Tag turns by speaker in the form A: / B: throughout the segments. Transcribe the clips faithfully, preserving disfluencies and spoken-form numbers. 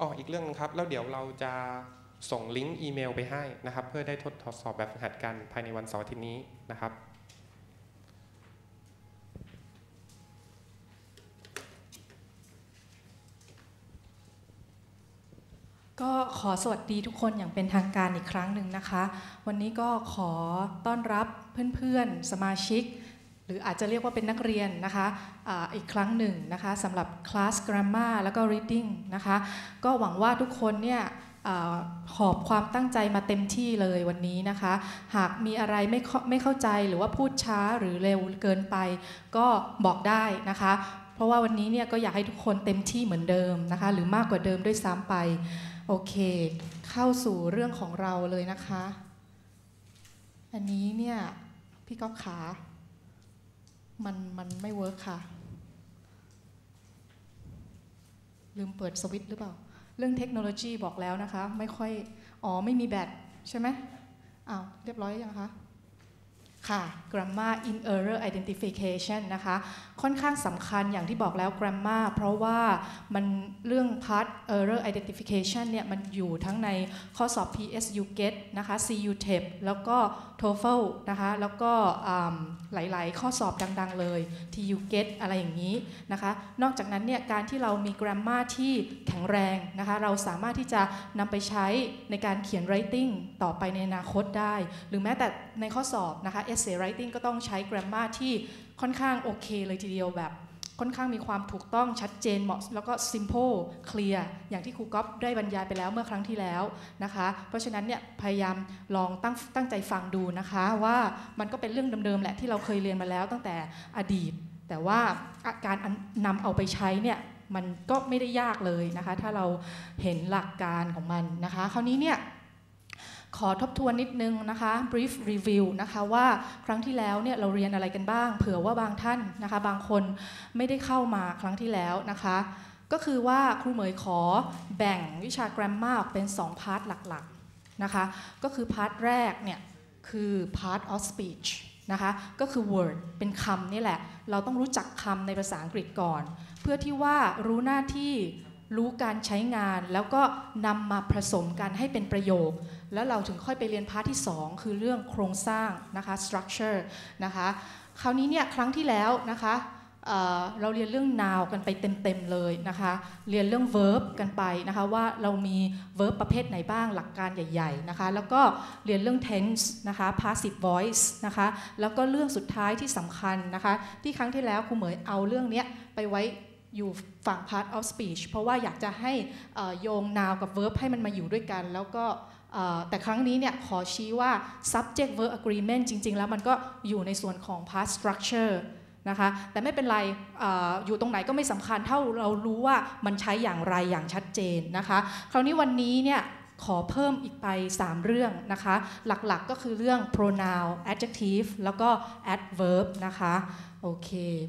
A: อ๋ออีกเรื่องนึงครับแล้วเดี๋ยวเราจะส่งลิงก์อีเมลไปให้นะครับเพื่อได้ทดสอบแบบฝึกหัดกันภายในวันเสาร์อาทิตย์นี้นะครับ
B: ก็ขอสวัสดีทุกคนอย่างเป็นทางการอีกครั้งหนึ่งนะคะวันนี้ก็ขอต้อนรับเพื่อนๆสมาชิกหรืออาจจะเรียกว่าเป็นนักเรียนนะคะอะอีกครั้งหนึ่งนะคะสำหรับคลาส Grammar แล้วก็ Reading นะคะก็หวังว่าทุกคนเนี่ยหอบความตั้งใจมาเต็มที่เลยวันนี้นะคะหากมีอะไรไม่ไม่เข้าใจหรือว่าพูดช้าหรือเร็วเกินไปก็บอกได้นะคะเพราะว่าวันนี้เนี่ยก็อยากให้ทุกคนเต็มที่เหมือนเดิมนะคะหรือมากกว่าเดิมด้วยซ้ำไปโอเคเข้าสู่เรื่องของเราเลยนะคะอันนี้เนี่ยพี่ก๊อฟขามันมันไม่เวิร์คค่ะลืมเปิดสวิตช์หรือเปล่าเรื่องเทคโนโลยีบอกแล้วนะคะไม่ค่อยอ๋อไม่มีแบตใช่ไหมอ้าวเรียบร้อยยังคะค่ะ Grammar in Error Identification นะคะค่อนข้างสำคัญอย่างที่บอกแล้ว Grammar เพราะว่ามันเรื่อง Part Error Identification เนี่ยมันอยู่ทั้งในข้อสอบ พี เอส ยู เกต นะคะ ซี ยู ที อี พี แล้วก็ โทเฟิล นะคะแล้วก็หลายๆข้อสอบดังๆเลย ที ยู เกต อะไรอย่างนี้นะคะนอกจากนั้นเนี่ยการที่เรามี Grammar ที่แข็งแรงนะคะเราสามารถที่จะนำไปใช้ในการเขียน Writing ต่อไปในอนาคตได้หรือแม้แต่ในข้อสอบนะคะ Essay Writing ก็ต้องใช้ Grammar ที่ค่อนข้างโอเคเลยทีเดียวแบบค่อนข้างมีความถูกต้องชัดเจนเหมาะแล้วก็ simple clear อย่างที่ครูก๊อฟได้บรรยายไปแล้วเมื่อครั้งที่แล้วนะคะเพราะฉะนั้นเนี่ยพยายามลองตั้งตั้งใจฟังดูนะคะว่ามันก็เป็นเรื่องเดิมๆแหละที่เราเคยเรียนมาแล้วตั้งแต่อดีตแต่ว่าการนำเอาไปใช้เนี่ยมันก็ไม่ได้ยากเลยนะคะถ้าเราเห็นหลักการของมันนะคะคราวนี้เนี่ยขอทบทวนนิดนึงนะคะ brief review นะคะว่าครั้งที่แล้วเนี่ยเราเรียนอะไรกันบ้างเผื่อว่าบางท่านนะคะบางคนไม่ได้เข้ามาครั้งที่แล้วนะคะก็คือว่าครูเหมยขอแบ่งวิชา grammar ออกเป็นสองพาร์ทหลักๆนะคะก็คือพาร์ทแรกเนี่ยคือ part of speech นะคะก็คือ word เป็นคำนี่แหละเราต้องรู้จักคำในภาษาอังกฤษก่อนเพื่อที่ว่ารู้หน้าที่รู้การใช้งานแล้วก็นำมาผสมกันให้เป็นประโยคแล้วเราถึงค่อยไปเรียนพาร์ทที่สองคือเรื่องโครงสร้างนะคะ structure นะคะคราวนี้เนี่ยครั้งที่แล้วนะคะเอ่อเราเรียนเรื่อง noun กันไปเต็มๆเลยนะคะเรียนเรื่อง verb กันไปนะคะว่าเรามี verb ประเภทไหนบ้างหลักการใหญ่ๆนะคะแล้วก็เรียนเรื่อง tense นะคะ passive voice นะคะแล้วก็เรื่องสุดท้ายที่สำคัญนะคะที่ครั้งที่แล้วครูเหมยเอาเรื่องนี้ไปไว้อยู่ฝั่ง part of speech เพราะว่าอยากจะให้โยง noun กับ verb ให้มันมาอยู่ด้วยกันแล้วก็แต่ครั้งนี้เนี่ยขอชี้ว่า subject verb agreement จริงๆแล้วมันก็อยู่ในส่วนของ past structure นะคะแต่ไม่เป็นไร อ, อยู่ตรงไหนก็ไม่สำคัญเท่าเรารู้ว่ามันใช้อย่างไรอย่างชัดเจนนะคะคราวนี้วันนี้เนี่ยขอเพิ่มอีกไปสามเรื่องนะคะหลักๆก็คือเรื่อง pronoun adjective แล้วก็ adverb นะคะโอเค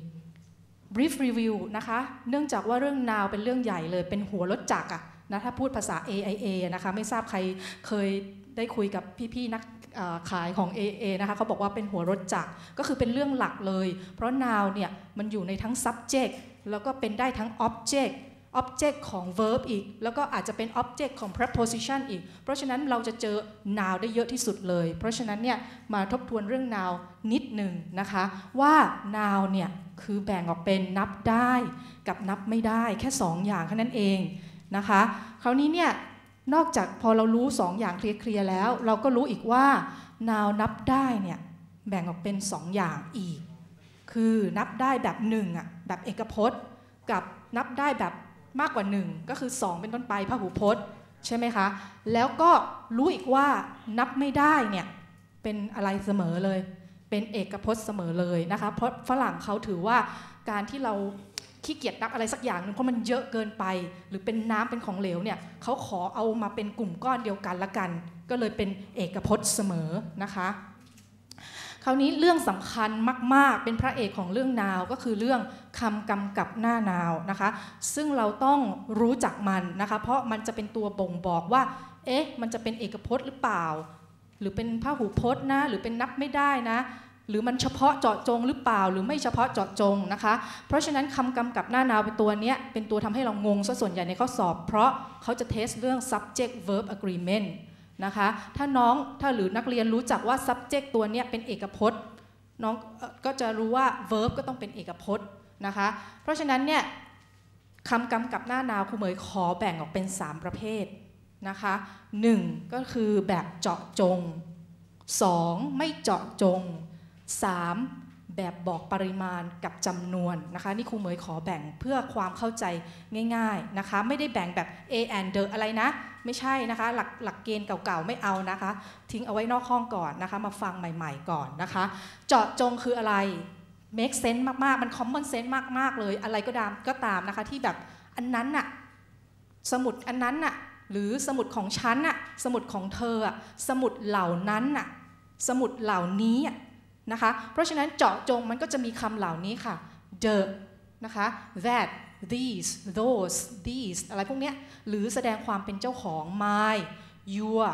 B: brief review นะคะเนื่องจากว่าเรื่อง noun เป็นเรื่องใหญ่เลยเป็นหัวรถจักรอะนะถ้าพูดภาษา เอ ไอ เอ นะคะไม่ทราบใครเคยได้คุยกับพี่ๆนักขายของ เอ เอ นะคะเขาบอกว่าเป็นหัวรถจักรก็คือเป็นเรื่องหลักเลยเพราะ noun เนี่ยมันอยู่ในทั้ง subject แล้วก็เป็นได้ทั้ง object object ของ verb อีกแล้วก็อาจจะเป็น object ของ preposition อีกเพราะฉะนั้นเราจะเจอ noun ได้เยอะที่สุดเลยเพราะฉะนั้นเนี่ยมาทบทวนเรื่อง noun นิดหนึ่งนะคะว่า noun เนี่ยคือแบ่งออกเป็นนับได้กับนับไม่ได้แค่สองอย่างแค่นั้นเองนะคะคราวนี้เนี่ยนอกจากพอเรารู้สองอย่างเคลียร์ๆแล้วเราก็รู้อีกว่า noun นับได้เนี่ยแบ่งออกเป็นสองอย่างอีกคือนับได้แบบหนึ่งอ่ะแบบเอกพจน์กับนับได้แบบมากกว่าหนึ่งก็คือสองเป็นต้นไปพหูพจน์ใช่ไหมคะแล้วก็รู้อีกว่านับไม่ได้เนี่ยเป็นอะไรเสมอเลยเป็นเอกพจน์เสมอเลยนะคะเพราะฝรั่งเขาถือว่าการที่เราขี้เกียจนับอะไรสักอย่างนึงเพราะมันเยอะเกินไปหรือเป็นน้ำเป็นของเหลวเนี่ยเขาขอเอามาเป็นกลุ่มก้อนเดียวกันละกันก็เลยเป็นเอกพจน์เสมอนะคะคราวนี้เรื่องสำคัญมากๆเป็นพระเอกของเรื่อง noun ก็คือเรื่องคำกำกับหน้า noun นะคะซึ่งเราต้องรู้จักมันนะคะเพราะมันจะเป็นตัวบ่งบอกว่าเอ๊ะมันจะเป็นเอกพจน์หรือเปล่าหรือเป็นพหูพจน์นะหรือเป็นนับไม่ได้นะหรือมันเฉพาะเจาะจงหรือเปล่าหรือไม่เฉพาะเจาะจงนะคะเพราะฉะนั้นคำกำกับหน้านาวเป็นตัวนี้เป็นตัวทำให้เรางงซะส่วนใหญ่ในข้อสอบเพราะเขาจะเทสเรื่อง subject verb agreement นะคะถ้าน้องถ้าหรือนักเรียนรู้จักว่า subject ตัวนี้เป็นเอกพจน์น้องก็จะรู้ว่า verb ก็ต้องเป็นเอกพจน์นะคะเพราะฉะนั้นเนี่ยคำกำกับหน้านาวครูเหมยขอแบ่งออกเป็นสามประเภทนะคะหนึ่งก็คือแบบเจาะจงสองไม่เจาะจงสามแบบบอกปริมาณกับจำนวนนะคะนี่ครูเหมยขอแบ่งเพื่อความเข้าใจง่ายๆนะคะไม่ได้แบ่งแบบ A and the อะไรนะไม่ใช่นะคะหลักหลักเกณฑ์เก่าๆไม่เอานะคะทิ้งเอาไว้นอกห้องก่อนนะคะมาฟังใหม่ๆก่อนนะคะเจาะจงคืออะไร make sense มากๆมัน common sense มากๆเลยอะไรก็ตามก็ตามนะคะที่แบบอันนั้นน่ะสมุดอันนั้นน่ะหรือสมุดของฉันน่ะสมุดของเธอสมุดเหล่านั้นน่ะสมุดเหล่านี้นะคะเพราะฉะนั้นเจาะจงมันก็จะมีคำเหล่านี้ค่ะ the นะคะ that these those these อะไรพวกเนี้ยหรือแสดงความเป็นเจ้าของ my your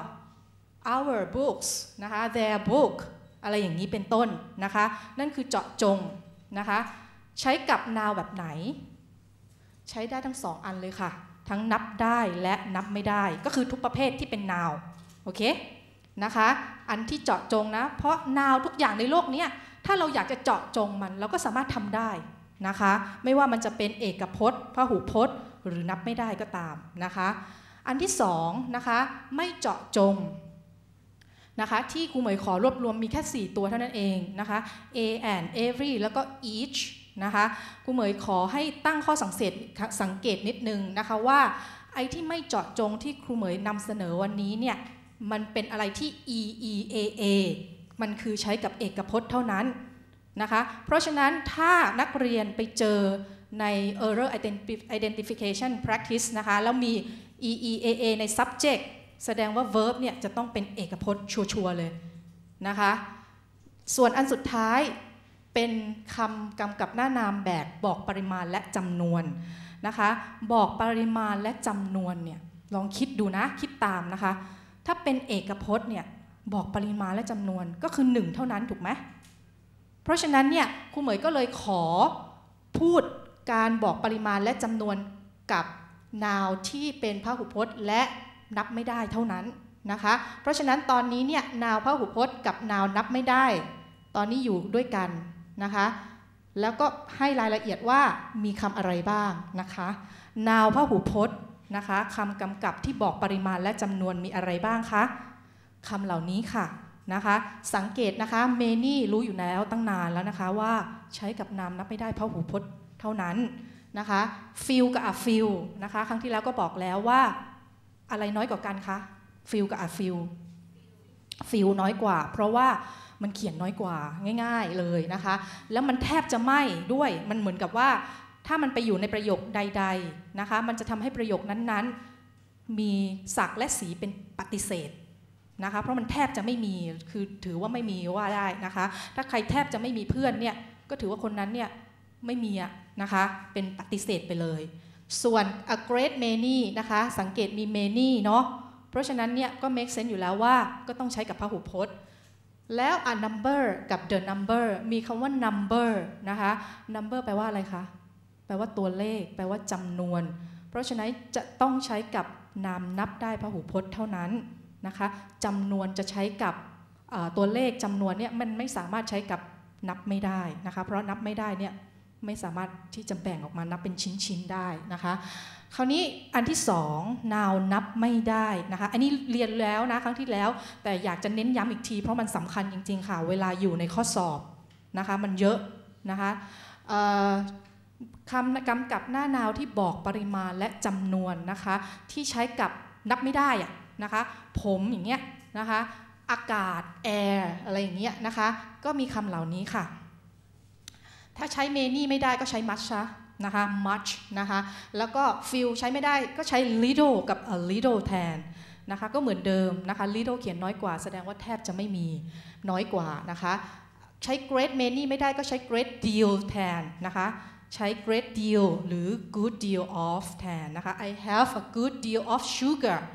B: our books นะคะ their book อะไรอย่างนี้เป็นต้นนะคะนั่นคือเจาะจงนะคะใช้กับ noun แบบไหนใช้ได้ทั้งสองอันเลยค่ะทั้งนับได้และนับไม่ได้ก็คือทุกประเภทที่เป็น noun โอเคนะคะอันที่เจาะจงนะเพราะ noun ทุกอย่างในโลกนี้ถ้าเราอยากจะเจาะจงมันเราก็สามารถทำได้นะคะไม่ว่ามันจะเป็นเอกพจน์พหูพจน์หรือนับไม่ได้ก็ตามนะคะอันที่สองนะคะไม่เจาะจงนะคะที่ครูเหมยขอรวบรวมมีแค่สี่ตัวเท่านั้นเองนะคะ a and every แล้วก็ each นะคะครูเหมยขอให้ตั้งข้อสังเกตสังเกตนิดนึงนะคะว่าไอ้ที่ไม่เจาะจงที่ครูเหมยนำเสนอวันนี้เนี่ยมันเป็นอะไรที่ e e a a มันคือใช้กับเอกพจน์เท่านั้นนะคะเพราะฉะนั้นถ้านักเรียนไปเจอใน error identification practice นะคะแล้วมี e e a a ใน subject แสดงว่า verb เนี่ยจะต้องเป็นเอกพจน์ชัวร์ๆเลยนะคะส่วนอันสุดท้ายเป็นคำกำกับหน้านามแบบบอกปริมาณและจำนวนนะคะบอกปริมาณและจำนวนเนี่ยลองคิดดูนะคิดตามนะคะถ้าเป็นเอกพจน์เนี่ยบอกปริมาณและจำนวนก็คือหนึ่งเท่านั้นถูกไหมเพราะฉะนั้นเนี่ยครูเหมยก็เลยขอพูดการบอกปริมาณและจำนวนกับ noun ที่เป็นพหูพจน์และนับไม่ได้เท่านั้นนะคะเพราะฉะนั้นตอนนี้เนี่ย noun พหูพจน์กับ noun นับไม่ได้ตอนนี้อยู่ด้วยกันนะคะแล้วก็ให้รายละเอียดว่ามีคำอะไรบ้างนะคะ noun พหูพจน์นะคะคำกำกับที่บอกปริมาณและจำนวนมีอะไรบ้างคะคำเหล่านี้ค่ะนะคะสังเกตนะคะ many รู้อยู่แล้วตั้งนานแล้วนะคะว่าใช้กับ noun นับไม่ได้พหูพจน์เท่านั้นนะคะ few กับ a few นะคะครั้งที่แล้วก็บอกแล้วว่าอะไรน้อยกว่ากันคะ few กับ a few few น้อยกว่าเพราะว่ามันเขียนน้อยกว่าง่ายๆเลยนะคะแล้วมันแทบจะไม่ด้วยมันเหมือนกับว่าถ้ามันไปอยู่ในประโยคใดๆนะคะมันจะทำให้ประโยคนั้นๆมีศักดิ์และสีเป็นปฏิเสธนะคะเพราะมันแทบจะไม่มีคือถือว่าไม่มีว่าได้นะคะถ้าใครแทบจะไม่มีเพื่อนเนี่ยก็ถือว่าคนนั้นเนี่ยไม่มีอะนะคะเป็นปฏิเสธไปเลยส่วน a great many นะคะสังเกตมี many เนาะเพราะฉะนั้นเนี่ยก็ make sense อยู่แล้วว่าก็ต้องใช้กับพหูพจน์แล้ว a number กับ the number มีคำว่า number นะคะ number แปลว่าอะไรคะแปลว่าตัวเลขแปลว่าจำนวนเพราะฉะนั้นจะต้องใช้กับนามนับได้พหูพจน์เท่านั้นนะคะจำนวนจะใช้กับตัวเลขจำนวนเนี่ยมันไม่สามารถใช้กับนับไม่ได้นะคะเพราะนับไม่ได้เนี่ยไม่สามารถที่จะแบ่งออกมานับเป็นชิ้นๆได้นะคะคราวนี้อันที่สอง noun นับไม่ได้นะคะอันนี้เรียนแล้วนะครั้งที่แล้วแต่อยากจะเน้นย้ำอีกทีเพราะมันสำคัญจริงๆค่ะเวลาอยู่ในข้อสอบนะคะมันเยอะนะคะคำกำกับหน้า noun ที่บอกปริมาณและจำนวนนะคะที่ใช้กับนับไม่ได้อะนะคะผมอย่างเงี้ยนะคะอากาศ air อะไรอย่างเงี้ยนะคะก็มีคำเหล่านี้ค่ะถ้าใช้ many ไม่ได้ก็ใช้ much นะคะ much นะคะแล้วก็ few ใช้ไม่ได้ก็ใช้ little กับ a little แทนนะคะก็เหมือนเดิมนะคะ little เขียนน้อยกว่าแสดงว่าแทบจะไม่มีน้อยกว่านะคะใช้ great many ไม่ได้ก็ใช้ great deal แทนนะคะใช้ great deal หรือ good deal of แทนนะคะ I have a good deal of sugar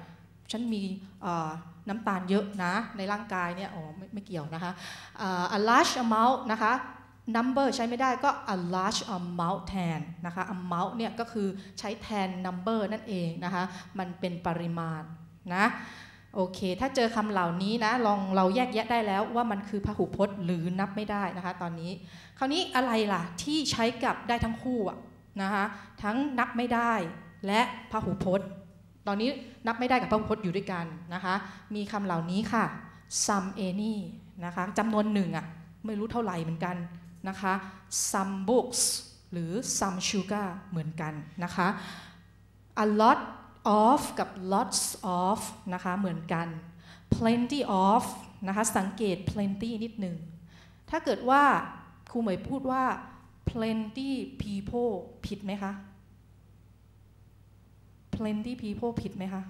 B: ฉันมีน้ำตาลเยอะนะในร่างกายเนี่ยอ๋อไม่ไม่เกี่ยวนะคะ a large amount นะคะ number ใช้ไม่ได้ก็ a large amount แทนนะคะ amount เนี่ยก็คือใช้แทน number นั่นเองนะคะมันเป็นปริมาณนะโอเคถ้าเจอคำเหล่านี้นะลองเราแยกแยะได้แล้วว่ามันคือพหุพจน์หรือนับไม่ได้นะคะตอนนี้คราวนี้อะไรล่ะที่ใช้กับได้ทั้งคู่นะคะทั้งนับไม่ได้และพหุพจน์ตอนนี้นับไม่ได้กับพหุพจน์อยู่ด้วยกันนะคะมีคำเหล่านี้ค่ะ some any นะคะจำนวนหนึ่งอ่ะไม่รู้เท่าไหร่เหมือนกันนะคะ some books หรือ some sugar เหมือนกันนะคะ a lot of กับ lots of นะคะเหมือนกัน plenty of นะคะสังเกต plenty นิดหนึ่งถ้าเกิดว่าครูเหมยพูดว่า plenty people ผิดไหมคะ plenty people ผิดไหมคะ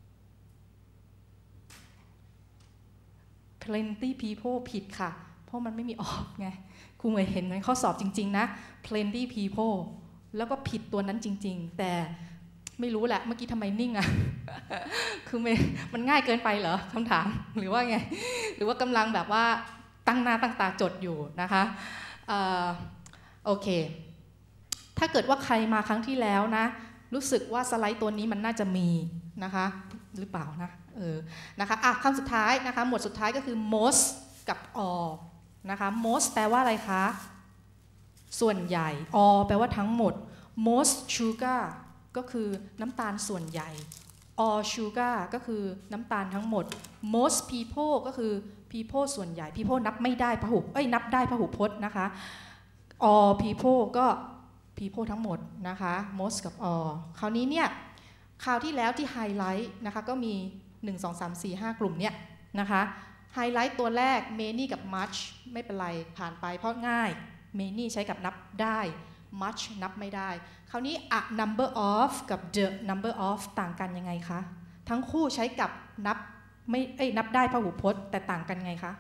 B: plenty people ผิดค่ะเพราะมันไม่มี of ไงครูเหมยเห็นในข้อสอบจริงๆนะ plenty people แล้วก็ผิดตัวนั้นจริงๆแต่ไม่รู้แหละเมื่อกี้ทำไมนิ่งอะ คือมันง่ายเกินไปเหรอคำถามหรือว่าไงหรือว่ากำลังแบบว่าตั้งหน้าตั้งตาจดอยู่นะคะโอเคถ้าเกิดว่าใครมาครั้งที่แล้วนะรู้สึกว่าสไลด์ตัวนี้มันน่าจะมีนะคะหรือเปล่านะเออนะคะอ่ะคำสุดท้ายนะคะหมวดสุดท้ายก็คือ most กับ all นะคะ most แปลว่าอะไรคะส่วนใหญ่ all แปลว่าทั้งหมด most sugarก็คือน้ำตาลส่วนใหญ่ all sugar ก็คือน้ำตาลทั้งหมด most people ก็คือ people ส่วนใหญ่ people นับไม่ได้พหุเอ้ยนับได้พหุพจน์นะคะ all people ก็ people ทั้งหมดนะคะ most กับ all คราวนี้เนี่ยคราวที่แล้วที่ไฮไลท์นะคะก็มีหนึ่ง สอง สาม สี่ ห้ากลุ่มเนี่ยนะคะไฮไลท์ตัวแรก many กับ much ไม่เป็นไรผ่านไปเพราะง่าย many ใช้กับนับได้ much นับไม่ได้คราวนี้ a number of กับ the number of ต่างกันยังไงคะทั้งคู่ใช้กับนับไม่เอ้ยนับได้พหุพจน์แต่ต่างกันไงคะ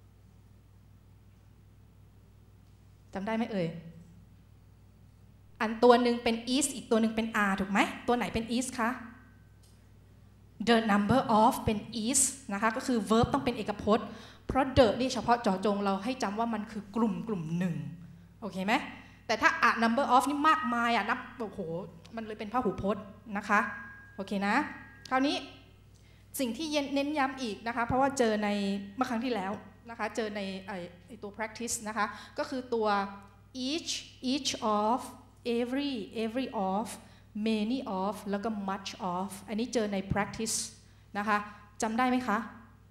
B: จำได้ไหมเอ่ยอันตัวหนึ่งเป็น is อีกตัวหนึ่งเป็น are ถูกไหมตัวไหนเป็น is คะ the number of เป็น is นะคะก็คือ verb ต้องเป็นเอกพจน์เพราะ the นี่เฉพาะเจาะจงเราให้จำว่ามันคือกลุ่มกลุ่มหนึ่งโอเคไหมแต่ถ้า a number of นี่มากมายอ่ะนับโอ้โหมันเลยเป็นพหุพจน์นะคะโอเคนะคราวนี้สิ่งที่เน้นย้ำอีกนะคะเพราะว่าเจอในเมื่อครั้งที่แล้วนะคะเจอในไอตัว practice นะคะก็คือตัว each each of every every of many of แล้วก็ much of อันนี้เจอใน practice นะคะจำได้ไหมคะ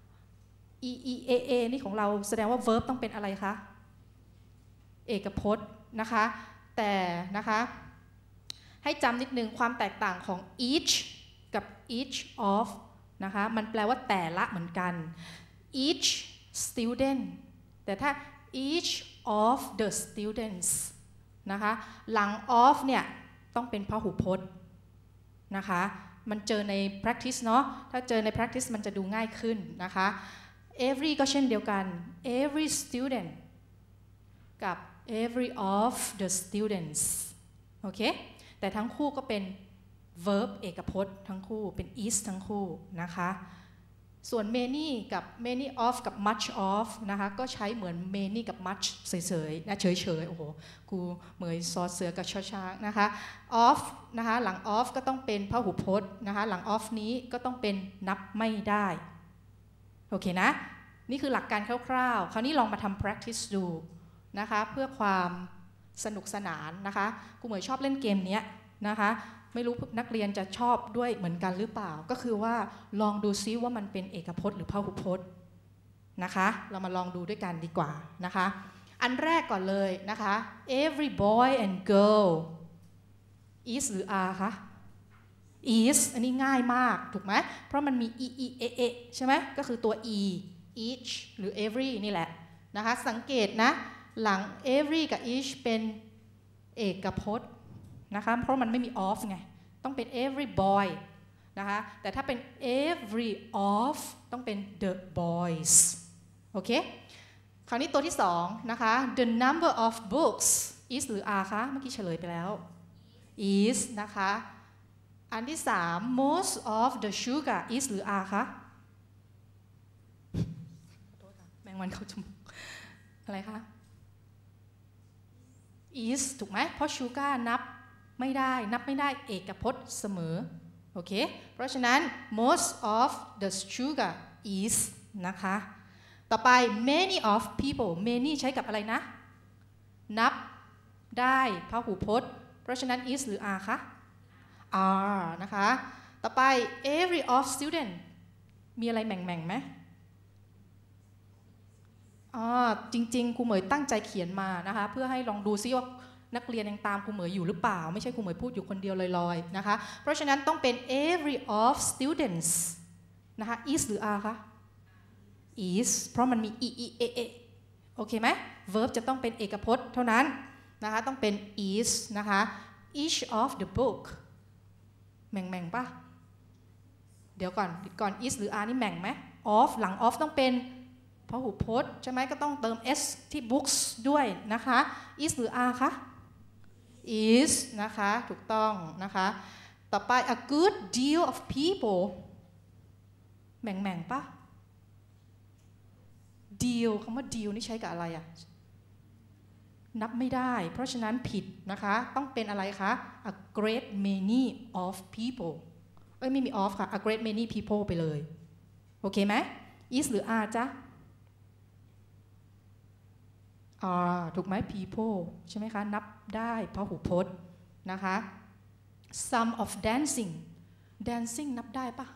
B: e e a a นี่ของเราแสดงว่า verb ต้องเป็นอะไรคะเอกพจน์นะคะแต่นะคะให้จำนิดนึงความแตกต่างของ each กับ each of นะคะมันแปลว่าแต่ละเหมือนกัน each student แต่ถ้า each of the students นะคะหลัง of เนี่ยต้องเป็นพหุพจน์นะคะมันเจอใน practice เนาะถ้าเจอใน practice มันจะดูง่ายขึ้นนะคะ every ก็เช่นเดียวกัน every student กับ every of the students โอเคแต่ทั้งคู่ก็เป็น verb เอกพจน์ทั้งคู่เป็น is ทั้งคู่นะคะส่วน many กับ many of กับ much of นะคะก็ใช้เหมือน many กับ much เฉยๆนะเฉยๆโอ้โหกูเหมยซอเสือกับชอช้างนะคะ of นะคะหลัง of ก็ต้องเป็นพหุพจน์นะคะหลัง of นี้ก็ต้องเป็นนับไม่ได้โอเคนะนี่คือหลักการคร่าวๆคราวนี้ลองมาทำ practice ดูนะคะเพื่อความสนุกสนานนะคะกูเหมยชอบเล่นเกมนี้นะคะไม่รู้นักเรียนจะชอบด้วยเหมือนกันหรือเปล่าก็คือว่าลองดูซิว่ามันเป็นเอกพจน์หรือพหุพจน์นะคะเรามาลองดูด้วยกันดีกว่านะคะอันแรกก่อนเลยนะคะ every boy and girl is หรือ are คะ is อันนี้ง่ายมากถูกไหมเพราะมันมี e e a a ใช่ไหมก็คือตัว e each หรือ every นี่แหละนะคะสังเกตนะหลัง every กับ each เป็นเอกพจน์นะคะเพราะมันไม่มี of ไงต้องเป็น every boy นะคะแต่ถ้าเป็น every of ต้องเป็น the boys โอเคคราวนี้ตัวที่สองนะคะ the number of books is หรือ are คะเมื่อกี้เฉลยไปแล้ว is นะคะอันที่สาม most of the sugar is หรือ are คะแมงวันเข้าจมูกอะไรคะ is ถูกไหมเพราะ sugar นับไม่ได้นับไม่ได้เอกพจน์เสมอโอเคเพราะฉะนั้น most of the sugar is นะคะต่อไป many of people many ใช้กับอะไรนะนับได้พหูพจน์เพราะฉะนั้น is หรือ are คะ are นะคะต่อไป every of student มีอะไรแหม่งๆไหมอ๋อจริงๆครูเหมยตั้งใจเขียนมานะคะเพื่อให้ลองดูซิว่านักเรียนยังตามครูเหมยอยู่หรือเปล่าไม่ใช่ครูเหมยพูดอยู่คนเดียวลอยๆนะคะเพราะฉะนั้นต้องเป็น every of students นะคะ is หรือ are คะ is เพราะมันมี e e a a โอเคไหม verb จะต้องเป็นเอกพจน์เท่านั้นนะคะต้องเป็น is นะคะ each of the book แหม่งๆป่ะเดี๋ยวก่อนก่อน is หรือ are นี่แหม่งไหม of หลัง of ต้องเป็นพหูพจน์ใช่ไหมก็ต้องเติม s ที่ books ด้วยนะคะ is หรือ are คะ is นะคะถูกต้องนะคะต่อไป a good deal of people แหม่งๆป่ะ deal คำว่า deal นี่ใช้กับอะไรอะนับไม่ได้เพราะฉะนั้นผิดนะคะต้องเป็นอะไรคะ a great many of people เอ้ยไม่มี of ค่ะ a great many people ไปเลยโอเคไหม is หรือ are จ๊ะ are ถูกไหม people ใช่ไหมคะนับได้พหูพจน์นะคะ some of dancing dancing นับได้ปะ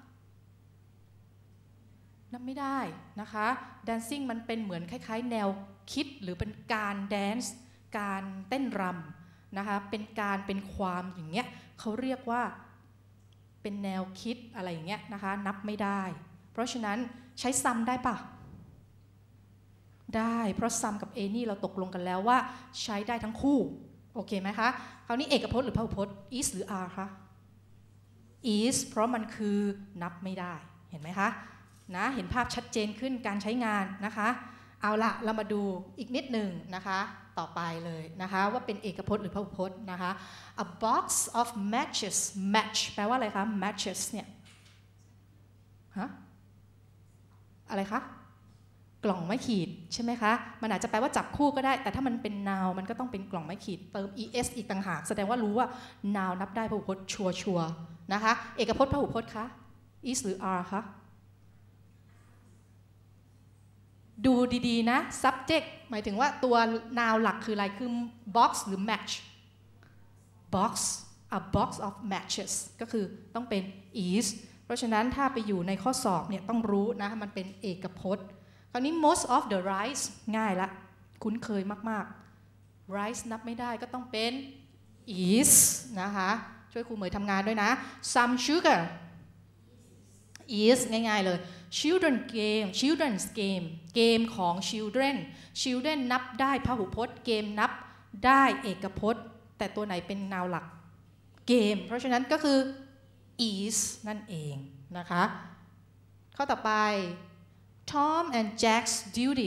B: นับไม่ได้นะคะ dancing มันเป็นเหมือนคล้ายๆแนวคิดหรือเป็นการแดนซ์การเต้นรำนะคะเป็นการเป็นความอย่างเงี้ยเขาเรียกว่าเป็นแนวคิดอะไรอย่างเงี้ยนะคะนับไม่ได้เพราะฉะนั้นใช้ some ได้ปะได้เพราะ some กับ any เราตกลงกันแล้วว่าใช้ได้ทั้งคู่โอเคไหมคะคราวนี้เอกพจน์หรือพหูพจน์ is หรือ are คะ is เพราะมันคือนับไม่ได้เห็นไหมคะนะเห็นภาพชัดเจนขึ้นการใช้งานนะคะเอาละเรามาดูอีกนิดหนึ่งนะคะต่อไปเลยนะคะว่าเป็นเอกพจน์หรือพหูพจน์นะคะ a box of matches match แปลว่าอะไรคะ matches เนี่ยฮะอะไรคะกล่องไม้ขีดใช่ไหมคะมันอาจจะแปลว่าจับคู่ก็ได้แต่ถ้ามันเป็น noun มันก็ต้องเป็นกล่องไม้ขีดเติม es อีกต่างหากแสดงว่ารู้ว่า noun นับได้พหูพจน์ชัวชัวนะคะเอกพจน์พหูพจน์คะ is หรือ are คะดูดีๆนะ subject หมายถึงว่าตัว noun หลักคืออะไรคือ box หรือ match box a box of matches ก็คือต้องเป็น is เพราะฉะนั้นถ้าไปอยู่ในข้อสอบเนี่ยต้องรู้นะมันเป็นเอกพจน์คราวนี้ most of the rice ง่ายละคุ้นเคยมากๆ rice นับไม่ได้ก็ต้องเป็น is นะคะช่วยครูเหมยทำงานด้วยนะ some sugar is ง่ายๆเลย children game children's game เกมของ children children นับได้พหูพจน์เกมนับได้เอกพจน์แต่ตัวไหนเป็น noun หลักเกมเพราะฉะนั้นก็คือ is นั่นเองนะคะข้อต่อไป Tom and Jack's duty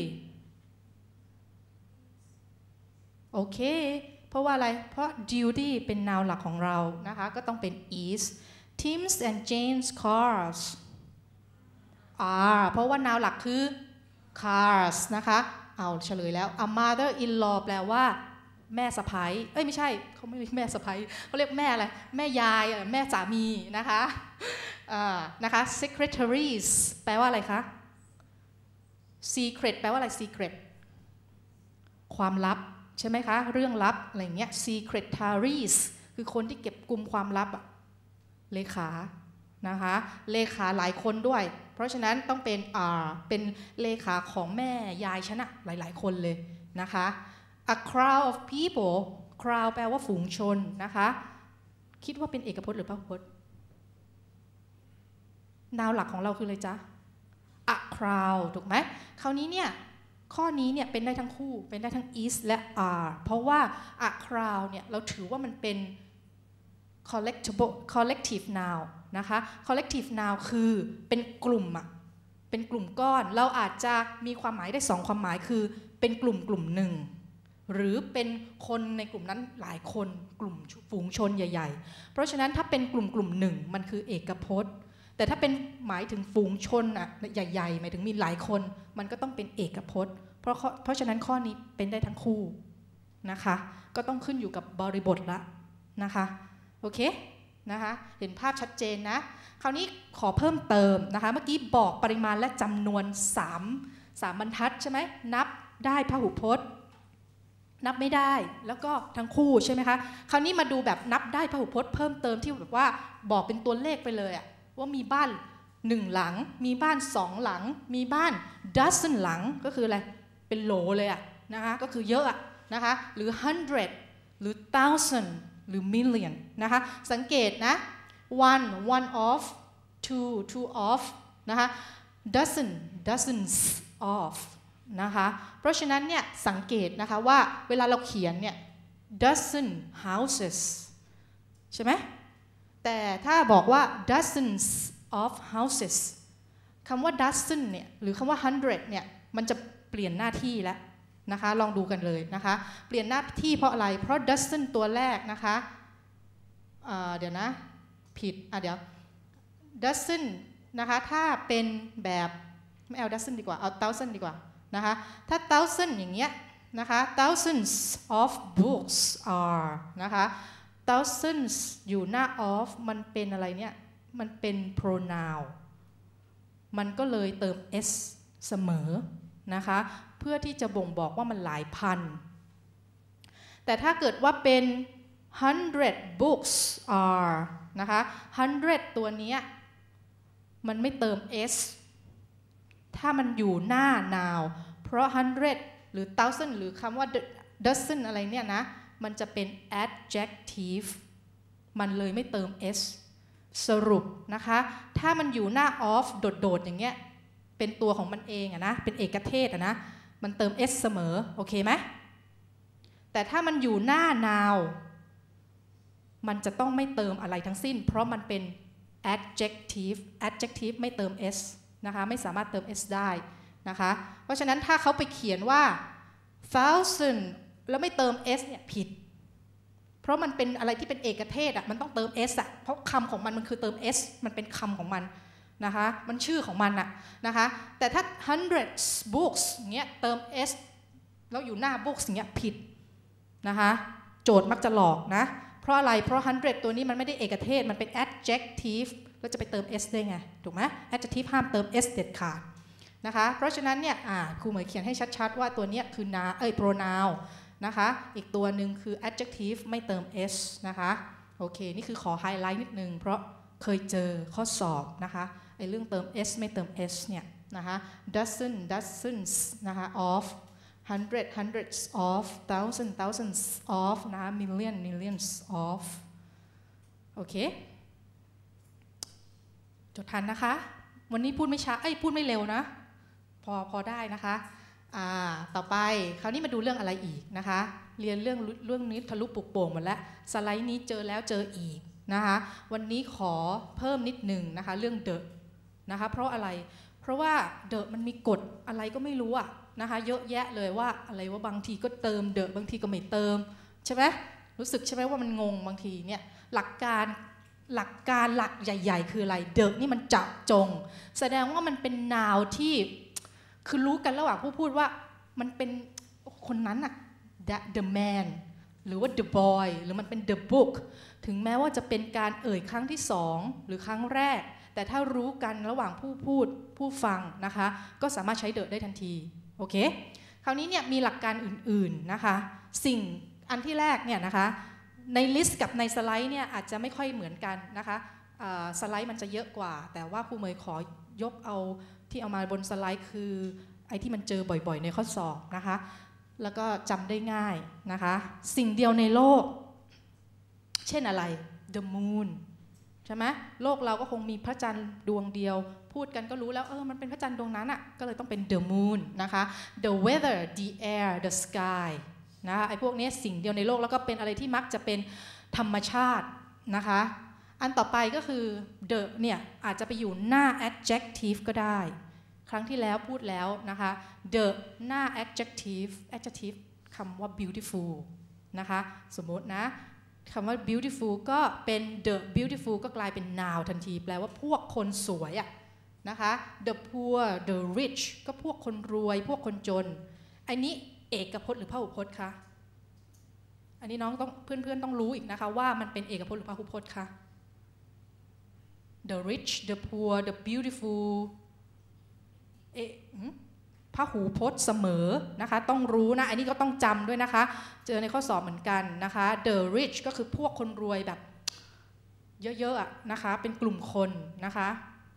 B: โอเคเพราะว่าอะไรเพราะ duty เป็น noun หลักของเรานะคะก็ต้องเป็น is Tim's and Jane's cars are เพราะว่า noun หลักคือ cars นะคะเอาเฉลยแล้ว a mother in law แปลว่าแม่สะใภ้เอ้ยไม่ใช่เขาไม่เรียกแม่สะใภ้เขาเรียกแม่อะไรแม่ยายแม่สามีนะคะนะคะ secretaries แปลว่าอะไรคะ secret แปลว่าอะไร secret ความลับใช่ไหมคะเรื่องลับอะไรเงี้ย secretaries คือคนที่เก็บกุมความลับอะเลขานะคะเลขาหลายคนด้วยเพราะฉะนั้นต้องเป็นอ่าเป็นเลขาของแม่ยายฉันอะหลายๆคนเลยนะคะ a crowd of people crowd แปลว่าฝูงชนนะคะคิดว่าเป็นเอกพจน์หรือพหูพจน์ noun หลักของเราคืออะไรจ๊ะ a crowd ถูกไหมคราวนี้เนี่ยข้อนี้เนี่ยเป็นได้ทั้งคู่เป็นได้ทั้ง is และ are เพราะว่า a crowd เนี่ยเราถือว่ามันเป็น collectible collective noun นะคะ collective noun คือเป็นกลุ่มอะเป็นกลุ่มก้อนเราอาจจะมีความหมายได้สองความหมายคือเป็นกลุ่มกลุ่มหนึ่งหรือเป็นคนในกลุ่มนั้นหลายคนกลุ่มฝูงชนใหญ่ๆเพราะฉะนั้นถ้าเป็นกลุ่มกลุ่มหนึ่งมันคือเอกพจน์แต่ถ้าเป็นหมายถึงฝูงชนอ่ะใหญ่ๆหมายถึงมีหลายคนมันก็ต้องเป็นเอกพจน์เพราะเพราะฉะนั้นข้อนี้เป็นได้ทั้งคู่นะคะก็ต้องขึ้นอยู่กับบริบทละนะคะโอเคนะคะเห็นภาพชัดเจนนะคราวนี้ขอเพิ่มเติมนะคะเมื่อกี้บอกปริมาณและจำนวนสาม สามบรรทัดใช่ไหมนับได้พหุพจน์นับไม่ได้แล้วก็ทั้งคู่ใช่ไหมคะคราวนี้มาดูแบบนับได้พหุพจน์เพิ่มเติมที่แบบว่าบอกเป็นตัวเลขไปเลยอะว่ามีบ้านหนึ่งหลังมีบ้านสองหลังมีบ้าน dozen หลังก็คืออะไรเป็นโหลเลยอะนะคะก็คือเยอะอะนะคะหรือ hundred หรือ thousand หรือ million นะคะสังเกตนะ one one of two two of นะคะ dozen dozens of นะคะเพราะฉะนั้นเนี่ยสังเกตนะคะว่าเวลาเราเขียนเนี่ย dozen houses ใช่ไหมแต่ถ้าบอกว่า dozens of houses คำว่า dozen เนี่ยหรือคำว่า hundred เนี่ยมันจะเปลี่ยนหน้าที่แล้วนะคะลองดูกันเลยนะคะเปลี่ยนหน้าที่เพราะอะไรเพราะ dozen ตัวแรกนะคะเอ่อเดี๋ยวนะผิดอ่ะเดี๋ยว dozen นะคะถ้าเป็นแบบไม่เอา dozen ดีกว่าเอา thousand ดีกว่านะคะถ้า thousand อย่างเงี้ยนะคะ thousands of books are นะคะ thousands อยู่หน้า of มันเป็นอะไรเนี่ยมันเป็น pronoun มันก็เลยเติม s เสมอนะคะเพื่อที่จะบ่งบอกว่ามันหลายพันแต่ถ้าเกิดว่าเป็น hundred books are นะคะ hundred ตัวนี้มันไม่เติม s ถ้ามันอยู่หน้า noun เพราะ hundred หรือ thousand หรือคำว่า dozen อะไรเนี่ยนะมันจะเป็น adjective มันเลยไม่เติม s สรุปนะคะถ้ามันอยู่หน้า of โดดๆอย่างเงี้ยเป็นตัวของมันเองอะนะเป็นเอกเทศอะนะมันเติม s เสมอโอเคไหมแต่ถ้ามันอยู่หน้า noun มันจะต้องไม่เติมอะไรทั้งสิ้นเพราะมันเป็น adjective adjective ไม่เติม s นะคะไม่สามารถเติม s ได้นะคะเพราะฉะนั้นถ้าเขาไปเขียนว่า thousand แล้วไม่เติม s เนี่ยผิดเพราะมันเป็นอะไรที่เป็นเอกเทศอ่ะมันต้องเติม s อ่ะเพราะคำของมันมันคือเติม s มันเป็นคำของมันนะคะมันชื่อของมันอ่ะนะคะแต่ถ้า hundreds books เงี้ยเติม s แล้วอยู่หน้า books เงี้ยผิดนะคะโจทย์มักจะหลอกนะเพราะอะไรเพราะ hundred ตัวนี้มันไม่ได้เอกเทศมันเป็น adjective แล้วจะไปเติม s ได้ไงถูกไหม adjective ห้ามเติม s เด็ดขาดนะคะเพราะฉะนั้นเนี่ยครูเหมยเขียนให้ชัดๆว่าตัวนี้คือ noun เอ้ย pronoun นะคะอีกตัวหนึ่งคือ adjective ไม่เติม s นะคะโอเคนี่คือขอไฮไลท์นิดนึงเพราะเคยเจอข้อสอบนะคะไอ้เรื่องเติม s ไม่เติม s เนี่ยนะคะ dozen dozens นะคะ of hundred hundreds of thousand thousands of นะคะ million millions of โอเคจดทันนะคะวันนี้พูดไม่ช้าเอ้ยพูดไม่เร็วนะพอพอได้นะคะอ่าต่อไปคราวนี้มาดูเรื่องอะไรอีกนะคะเรียนเรื่องเรื่องนี้ทะลุปุกโป่งหมดแล้วสไลด์นี้เจอแล้วเจออีกนะคะวันนี้ขอเพิ่มนิดหนึ่งนะคะเรื่อง the นะคะเพราะอะไรเพราะว่า the มันมีกฎอะไรก็ไม่รู้อะนะคะเยอะแยะเลยว่าอะไรว่าบางทีก็เติม the บางทีก็ไม่เติมใช่ไหมรู้สึกใช่ไหมว่ามันงงบางทีเนี่ยหลักการหลักการหลักใหญ่ๆคืออะไร the นี่มันเจาะจงแสดงว่ามันเป็น noun ที่คือรู้กันระหว่างผู้พูดว่ามันเป็นคนนั้นอะ the, the man หรือว่า the boy หรือมันเป็น the book ถึงแม้ว่าจะเป็นการเอ่ยครั้งที่สองหรือครั้งแรกแต่ถ้ารู้กันระหว่างผู้พูดผู้ฟังนะคะก็สามารถใช้ the ได้ทันทีโอเคคราวนี้เนี่ยมีหลักการอื่นๆนะคะสิ่งอันที่แรกเนี่ยนะคะในลิสต์กับในสไลด์เนี่ยอาจจะไม่ค่อยเหมือนกันนะคะสไลด์มันจะเยอะกว่าแต่ว่าครูเมยขอยกเอาที่เอามาบนสไลด์คือไอ้ที่มันเจอบ่อยๆในข้อสอบนะคะแล้วก็จำได้ง่ายนะคะสิ่งเดียวในโลกเช่นอะไร the moon ใช่ไหมโลกเราก็คงมีพระจันทร์ดวงเดียวพูดกันก็รู้แล้วเออมันเป็นพระจันทร์ดวงนั้นอ่ะก็เลยต้องเป็น the moon นะคะ the weather the air the sky นะคะไอ้พวกนี้สิ่งเดียวในโลกแล้วก็เป็นอะไรที่มักจะเป็นธรรมชาตินะคะอันต่อไปก็คือ the เนี่ยอาจจะไปอยู่หน้า adjective ก็ได้ครั้งที่แล้วพูดแล้วนะคะ the หน้า adjective adjective คำว่า beautiful นะคะสมมตินะคำว่า beautiful ก็เป็น the beautiful ก็กลายเป็น noun ทันทีแปลว่าพวกคนสวยอะนะคะ the poor the rich ก็พวกคนรวยพวกคนจนอันนี้เอกพจน์หรือพหุพจน์คะอันนี้น้องต้องเพื่อนๆต้องรู้อีกนะคะว่ามันเป็นเอกพจน์หรือพหุพจน์คะ the rich the poor the beautiful เอพหูพจน์เสมอนะคะต้องรู้นะอันนี้ก็ต้องจำด้วยนะคะเจอในข้อสอบเหมือนกันนะคะ the rich ก็คือพวกคนรวยแบบเยอะๆนะคะเป็นกลุ่มคนนะคะ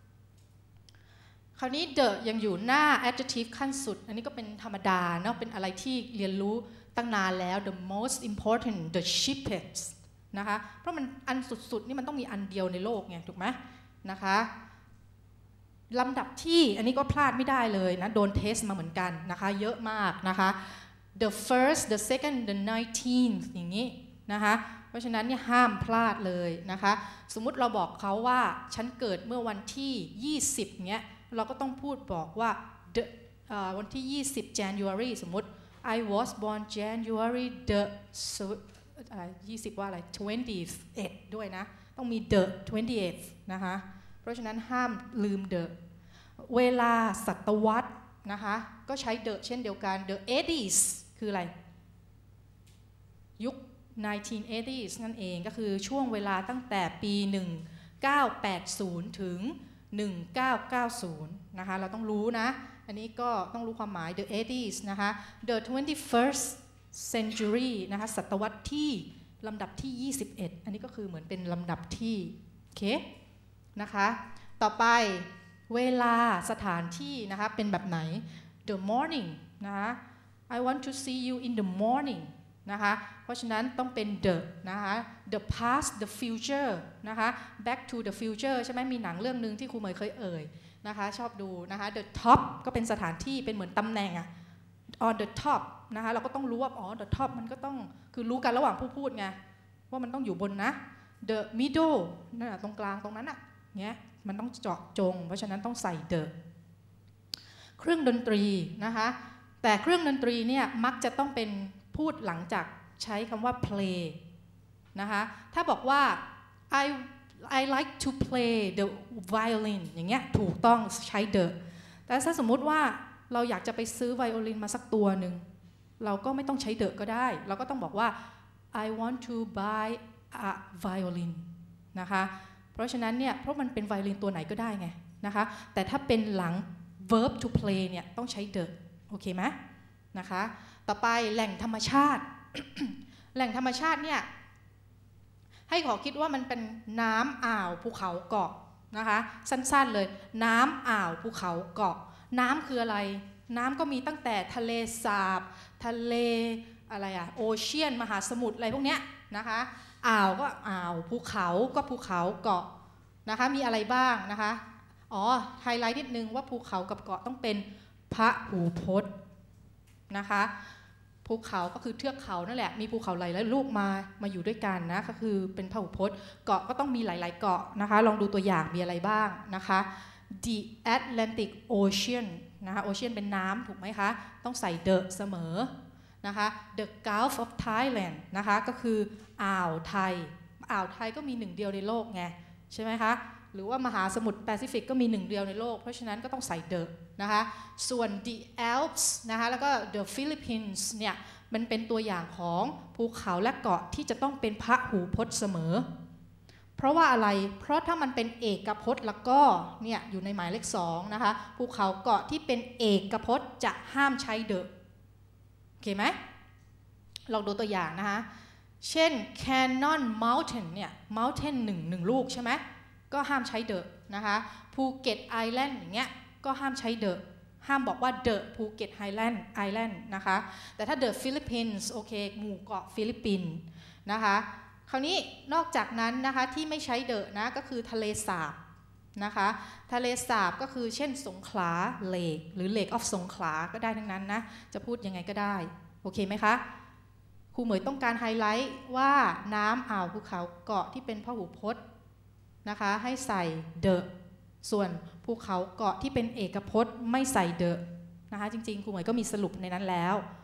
B: คราวนี้ the ยังอยู่หน้า adjective ขั้นสุดอันนี้ก็เป็นธรรมดาเนาะเป็นอะไรที่เรียนรู้ตั้งนานแล้ว the most important the cheapest นะคะเพราะมันอันสุดๆนี่มันต้องมีอันเดียวในโลกไงถูกไหมนะคะลำดับที่อันนี้ก็พลาดไม่ได้เลยนะโดนเทสมาเหมือนกันนะคะเยอะมากนะคะ the first the second the nineteenth อย่างนี้นะคะเพราะฉะนั้นเนี่ยห้ามพลาดเลยนะคะสมมุติเราบอกเขาว่าฉันเกิดเมื่อวันที่ยี่สิบเงี้ยเราก็ต้องพูดบอกว่า the วันที่ยี่สิบ January สมมติ I was born January the อะไรยี่สิบว่าอะไร twentieth ด้วยนะต้องมี the twentieth นะคะเพราะฉะนั้นห้ามลืม the เวลาศตวรรษนะคะก็ใช้ the เช่นเดียวกัน the eighties คืออะไรยุคnineteen eighties นั่นเองก็คือช่วงเวลาตั้งแต่ปีหนึ่งเก้าแปดศูนย์ถึงหนึ่งเก้าเก้าศูนย์นะคะเราต้องรู้นะอันนี้ก็ต้องรู้ความหมาย the eighties นะคะ the twenty-first century นะคะศตวรรษที่ลำดับที่ยี่สิบเอ็ดอันนี้ก็คือเหมือนเป็นลำดับที่โอเคนะคะต่อไปเวลาสถานที่นะคะเป็นแบบไหน the morning นะคะ I want to see you in the morning นะคะเพราะฉะนั้นต้องเป็น the นะคะ the past the future นะคะ back to the future ใช่ไหมมีหนังเรื่องนึงที่ครูเหมยเคยเอ่ยนะคะชอบดูนะคะ the top ก็เป็นสถานที่เป็นเหมือนตำแหน่งอะ on the top นะคะเราก็ต้องรู้ว่าอ๋อ the top มันก็ต้องคือรู้กันระหว่างผู้พูดไงว่ามันต้องอยู่บนนะ the middle นั่นตรงกลางตรงนั้นอะเงี้ยมันต้องเจาะจงเพราะฉะนั้นต้องใส่ the เครื่องดนตรีนะคะแต่เครื่องดนตรีเนี่ยมักจะต้องเป็นพูดหลังจากใช้คำว่า play นะคะถ้าบอกว่า I I like to play the violin อย่างเงี้ยถูกต้องใช้ the แต่ถ้าสมมุติว่าเราอยากจะไปซื้อไวโอลินมาสักตัวหนึ่งเราก็ไม่ต้องใช้ the ก็ได้เราก็ต้องบอกว่า I want to buy a violin นะคะเพราะฉะนั้นเนี่ยเพราะมันเป็นไวโอลินตัวไหนก็ได้ไงนะคะแต่ถ้าเป็นหลัง verb to play เนี่ยต้องใช้ the โอเคไหมนะคะต่อไปแหล่งธรรมชาติ แหล่งธรรมชาติเนี่ยให้ขอคิดว่ามันเป็นน้ำอ่าวภูเขาเกาะนะคะสั้นๆเลยน้ำอ่าวภูเขาเกาะน้ำคืออะไรน้ำก็มีตั้งแต่ทะเลสาบทะเลอะไรอะโอเชียนมหาสมุทรอะไรพวกเนี้ยนะคะอ่าวก็อ่าวภูเขาก็ภูเขาเกาะนะคะมีอะไรบ้างนะคะอ๋อไฮไลท์นิดนึงว่าภูเขากับเกาะต้องเป็นพหูพจน์นะคะภูเขาก็คือเทือกเขานั่นแหละมีภูเขาหลายๆลูกมามาอยู่ด้วยกันนะก็คือเป็นพหูพจน์เกาะก็ต้องมีหลายๆเกาะนะคะลองดูตัวอย่างมีอะไรบ้างนะคะ the Atlantic Ocean นะคะ Ocean เป็นน้ำถูกไหมคะต้องใส่ the เสมอนะคะ the Gulf of Thailand นะคะก็คืออ่าวไทยอ่าวไทยก็มีหนึ่งเดียวในโลกไงใช่ไหมคะหรือว่ามหาสมุทรแปซิฟิกก็มีหนึ่งเดียวในโลกเพราะฉะนั้นก็ต้องใส่ the นะคะส่วน the Alps นะคะแล้วก็ the Philippines เนี่ยมันเป็นตัวอย่างของภูเขาและเกาะที่จะต้องเป็นพหูพจน์เสมอเพราะว่าอะไรเพราะถ้ามันเป็นเอกพจน์แล้วก็เนี่ยอยู่ในหมายเลขสองนะคะภูเขาเกาะที่เป็นเอกพจน์จะห้ามใช้ the โอเคไหมลองดูตัวอย่างนะคะเช่น Cannon Mountain เนี่ย Mountain หนึ่งหนึ่งลูกใช่ไหมก็ห้ามใช้ the นะคะภูเก็ตไอแลนด์อย่างเงี้ยก็ห้ามใช้ the ห้ามบอกว่า the ภูเก็ตไอแลนด์ไอแลนด์นะคะแต่ถ้า the Philippines โอเคหมู่เกาะฟิลิปปินส์นะคะคราวนี้นอกจากนั้นนะคะที่ไม่ใช้ the นะก็คือทะเลสาบนะคะทะเลสาบก็คือเช่นสงขลาเลกหรือ Lake of สงขลาก็ได้ทั้งนั้นนะจะพูดยังไงก็ได้โอเคไหมคะครูเหมยต้องการไฮไลท์ว่าน้ำอ่าวภูเขาเกาะที่เป็นพหูพจน์นะคะให้ใส่ the ส่วนภูเขาเกาะที่เป็นเอกพจน์ไม่ใส่ the นะคะจริงๆครูเหมยก็มีสรุปในนั้นแล้ว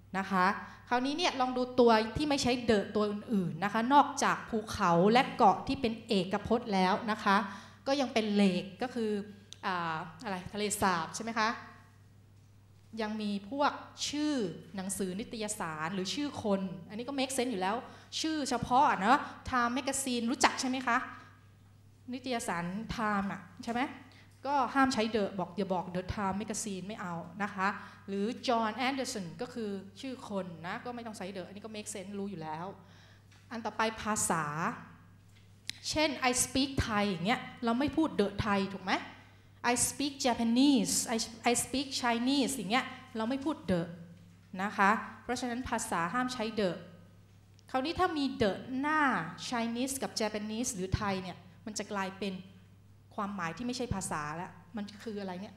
B: นะคะคราวนี้เนี่ยลองดูตัวที่ไม่ใช้เดอะตัวอื่นๆนะคะนอกจากภูเขาและเกาะที่เป็นเอกพจน์แล้วนะคะก็ยังเป็นเลกก็คืออ่าอะไรทะเลสาบใช่ไหมคะยังมีพวกชื่อหนังสือนิตยสารหรือชื่อคนอันนี้ก็ make sense อยู่แล้วชื่อเฉพาะเนาะ Time Magazine รู้จักใช่ไหมคะนิตยสาร Time อ่ะใช่ไหมก็ห้ามใช้เดอะบอกอย่าบอก The Time Magazine ไม่เอานะคะหรือ John Anderson ก็คือชื่อคนนะก็ไม่ต้องใช้เดอะอันนี้ก็ make sense รู้อยู่แล้วอันต่อไปภาษาเช่น I speak Thai อย่างเงี้ยเราไม่พูด The Thai ถูกไหมI speak Japanese I, I speak Chinese อย่างเงี้ยเราไม่พูด the นะคะเพราะฉะนั้นภาษาห้ามใช้ the คราวนี้ถ้ามี the หน้า Chinese กับ Japanese หรือไทยเนี่ยมันจะกลายเป็นความหมายที่ไม่ใช่ภาษาแล้วมันคืออะไรเนี่ย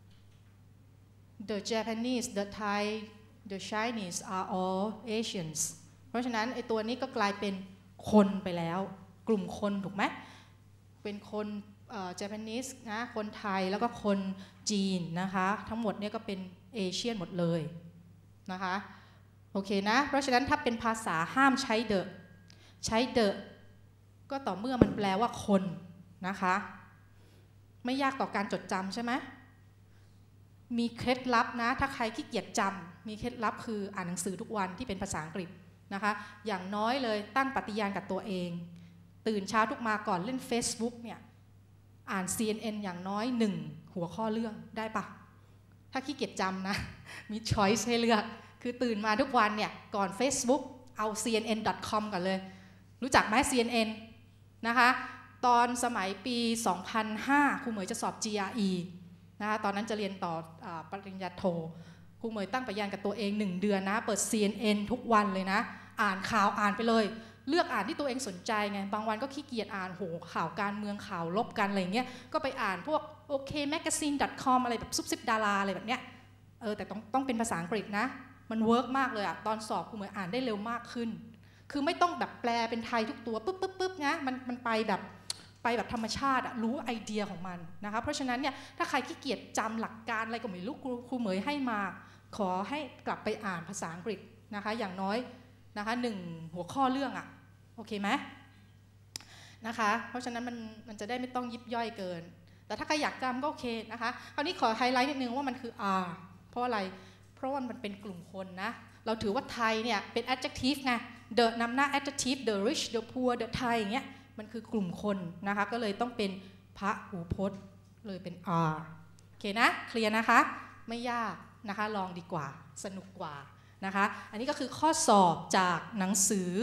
B: the Japanese the Thai the Chinese are all Asians เพราะฉะนั้นไอ้ตัวนี้ก็กลายเป็นคนไปแล้วกลุ่มคนถูกไหมเป็นคนเจแปนิสนะคนไทยแล้วก็คนจีนนะคะทั้งหมดเนี่ยก็เป็นเอเชียนหมดเลยนะคะโอเคนะเพราะฉะนั้นถ้าเป็นภาษาห้ามใช้เดอะใช้เดอะก็ต่อเมื่อมันแปลว่าคนนะคะไม่ยากต่อการจดจำใช่ไหมมีเคล็ดลับนะถ้าใครขี้เกียจจำมีเคล็ดลับคืออ่านหนังสือทุกวันที่เป็นภาษาอังกฤษนะคะอย่างน้อยเลยตั้งปฏิญาณกับตัวเองตื่นเช้าทุกมาก่อนเล่น Facebook เนี่ยอ่าน ซี เอ็น เอ็น อย่างน้อยหนึ่งหัวข้อเรื่องได้ปะถ้าขี้เกียจจำนะมีช้อยส์ให้เลือกคือตื่นมาทุกวันเนี่ยก่อน Facebook เอา ซี เอ็น เอ็น ดอท คอม ก่อนเลยรู้จักไหม ซี เอ็น เอ็น นะคะตอนสมัยปี สองพันห้า ครูเหมยจะสอบ จี อาร์ อี นะคะตอนนั้นจะเรียนต่อปริญญาโทครูเหมยตั้งปฏิญาณกับตัวเองหนึ่งเดือนนะเปิด ซี เอ็น เอ็น ทุกวันเลยนะอ่านข่าวอ่านไปเลยเลือกอ่านที่ตัวเองสนใจไงบางวันก็ขี้เกียจอ่านโหข่าวการเมืองข่าวลบกันอะไรเงี้ยก็ไปอ่านพวก โอ เค แมกกาซีน ดอท คอม อะไรแบบซุบซิบดาราอะไรแบบเนี้ยเออแต่ต้องต้องเป็นภาษาอังกฤษนะมันเวิร์กมากเลยอะตอนสอบครูเหมยอ่านได้เร็วมากขึ้นคือไม่ต้องแบบแปลเป็นไทยทุกตัวปึ๊บปึ๊บปึ๊บนะมันมันไปแบบไปแบบธรรมชาติอะรู้ไอเดียของมันนะคะเพราะฉะนั้นเนี่ยถ้าใครขี้เกียจจำหลักการอะไรก็ไม่รู้ครูเหมยให้มาขอให้กลับไปอ่านภาษาอังกฤษนะคะอย่างน้อยนะคะหนึ่งหัวข้อเรื่องอะโอเคไหมนะคะเพราะฉะนั้นมันมันจะได้ไม่ต้องยิบย่อยเกินแต่ถ้าใครอยากจำก็โอเคนะคะคราวนี้ขอไฮไลท์นิดนึงว่ามันคือ R เพราะอะไรเพราะว่ามันเป็นกลุ่มคนนะเราถือว่าไทยเนี่ยเป็น adjective ไง the นำหน้า adjective the rich the poor the Thai อย่างเงี้ยมันคือกลุ่มคนนะคะก็เลยต้องเป็นพหูพจน์เลยเป็น R โอเคนะเคลียร์นะคะไม่ยากนะคะลองดีกว่าสนุกกว่านะคะอันนี้ก็คือข้อสอบจากหนังสือ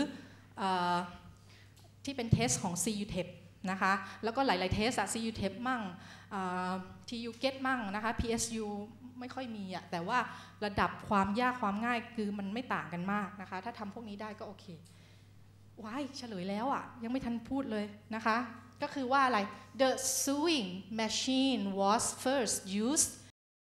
B: ที่เป็นเทสของ ซี ยู ที อี พี นะคะแล้วก็หลายๆเทสอะ ซี ยู ที อี พี มั่ง ที ยู เก็ต มั่งนะคะ พี เอส ยู ไม่ค่อยมีอะแต่ว่าระดับความยากความง่ายคือมันไม่ต่างกันมากนะคะถ้าทำพวกนี้ได้ก็โอเคว้ายเฉลยแล้วอะยังไม่ทันพูดเลยนะคะก็คือว่าอะไร The sewing machine was first used